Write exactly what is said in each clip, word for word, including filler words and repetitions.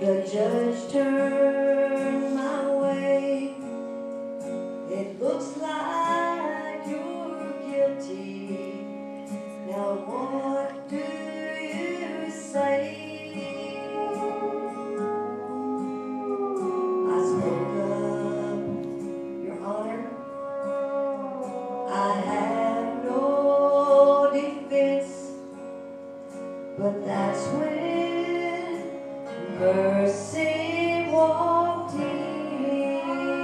The judge turned my way. It looks like you're guilty. Now what do you say? I spoke up, Your Honor. I have no defense, but that's when mercy walked in.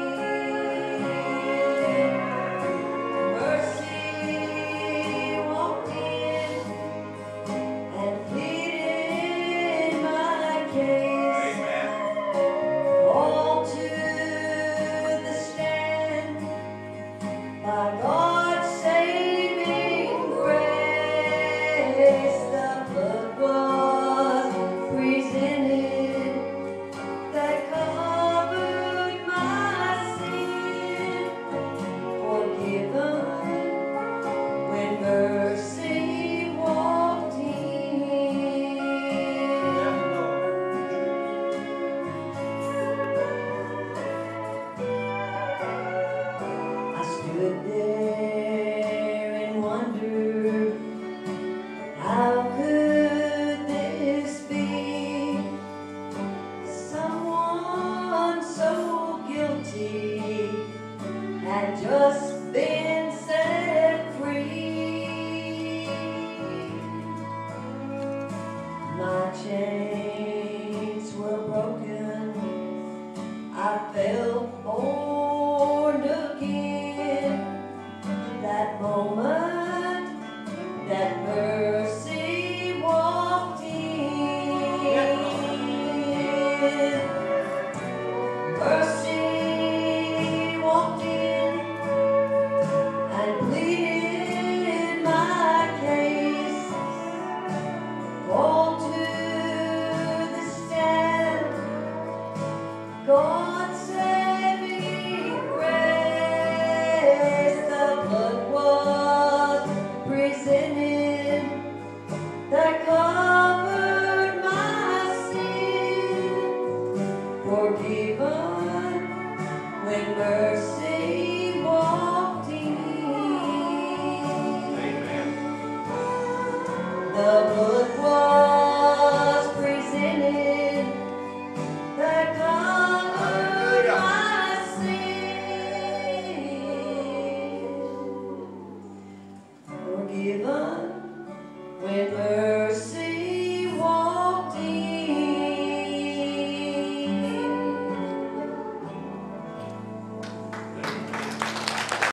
Mercy walked in and pleaded my case. Amen. All to the stand by God's saving grace. The blood was presented that covered my sin, forgiven when mercy walked in. I stood there and wondered, how could this be? Someone so guilty had just been set free. My chains were broken, I felt born again. That moment that mercy walked in. Mercy walked in and pleaded my case. Called to the stand God's saving grace. The blood was presented that covered my sin, forgiven when mercy walked in. Amen. The blood was presented that covered my sin, forgiven when mercy